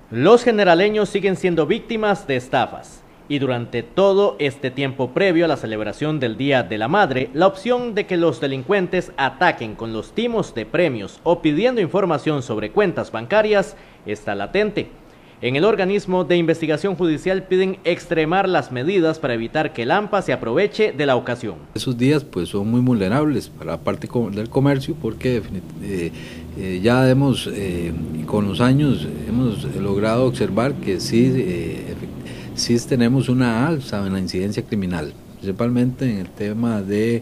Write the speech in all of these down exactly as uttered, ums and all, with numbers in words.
Los generaleños siguen siendo víctimas de estafas y durante todo este tiempo previo a la celebración del Día de la Madre, la opción de que los delincuentes ataquen con los timos de premios o pidiendo información sobre cuentas bancarias está latente. En el organismo de investigación judicial piden extremar las medidas para evitar que el AMPA se aproveche de la ocasión. Esos días pues son muy vulnerables para la parte del comercio porque eh, eh, ya hemos, eh, con los años, hemos logrado observar que sí, eh, sí tenemos una alza en la incidencia criminal, principalmente en el tema de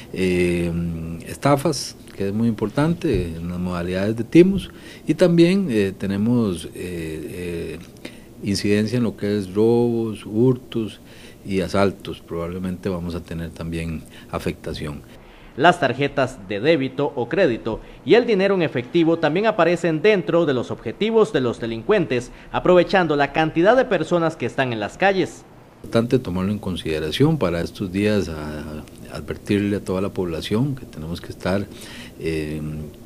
eh, estafas, que es muy importante en las modalidades de timos, y también eh, tenemos eh, eh, incidencia en lo que es robos, hurtos y asaltos. Probablemente vamos a tener también afectación. Las tarjetas de débito o crédito y el dinero en efectivo también aparecen dentro de los objetivos de los delincuentes, aprovechando la cantidad de personas que están en las calles. Es importante tomarlo en consideración para estos días, a, a advertirle a toda la población que tenemos que estar eh,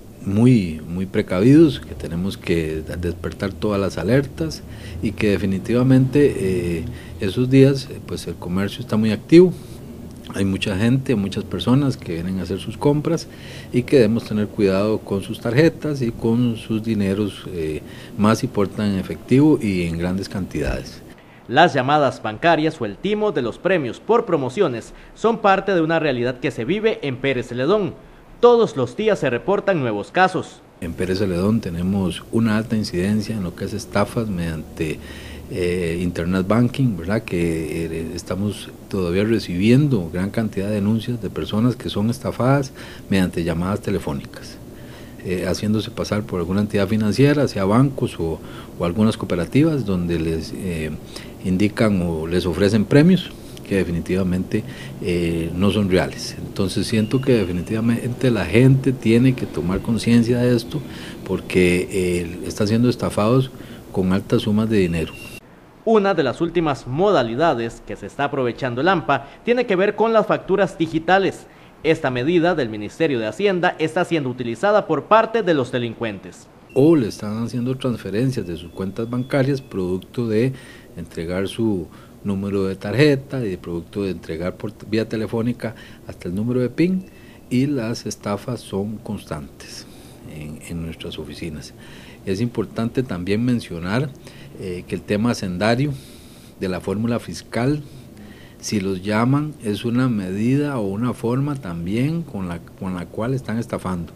muy, muy precavidos, que tenemos que despertar todas las alertas y que definitivamente eh, esos días pues el comercio está muy activo. Hay mucha gente, muchas personas que vienen a hacer sus compras y que debemos tener cuidado con sus tarjetas y con sus dineros, eh, más si portan en efectivo y en grandes cantidades. Las llamadas bancarias o el timo de los premios por promociones son parte de una realidad que se vive en Pérez Celedón. Todos los días se reportan nuevos casos. En Pérez Celedón tenemos una alta incidencia en lo que es estafas mediante eh, internet banking, ¿verdad? Que eh, estamos todavía recibiendo gran cantidad de denuncias de personas que son estafadas mediante llamadas telefónicas. Eh, haciéndose pasar por alguna entidad financiera, sea bancos o, o algunas cooperativas, donde les eh, indican o les ofrecen premios que definitivamente eh, no son reales. Entonces siento que definitivamente la gente tiene que tomar conciencia de esto porque eh, están siendo estafados con altas sumas de dinero. Una de las últimas modalidades que se está aprovechando el AMPA tiene que ver con las facturas digitales. Esta medida del Ministerio de Hacienda está siendo utilizada por parte de los delincuentes. O le están haciendo transferencias de sus cuentas bancarias producto de entregar su número de tarjeta y de producto de entregar por vía telefónica hasta el número de P I N, y las estafas son constantes en, en nuestras oficinas. Es importante también mencionar eh, que el tema hacendario de la fórmula fiscal, si los llaman, es una medida o una forma también con la, con la cual están estafando.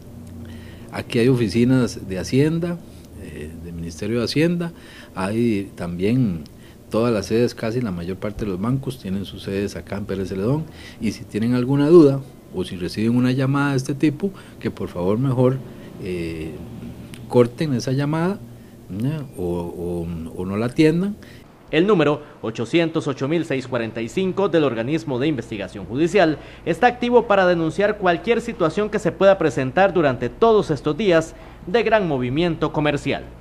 Aquí hay oficinas de Hacienda, eh, del Ministerio de Hacienda, hay también todas las sedes, casi la mayor parte de los bancos tienen sus sedes acá en Pérez Celedón, y si tienen alguna duda o si reciben una llamada de este tipo, que por favor mejor eh, corten esa llamada ¿no? o, o, o no la atiendan. El número ochocientos ocho mil seiscientos cuarenta y cinco del organismo de investigación judicial está activo para denunciar cualquier situación que se pueda presentar durante todos estos días de gran movimiento comercial.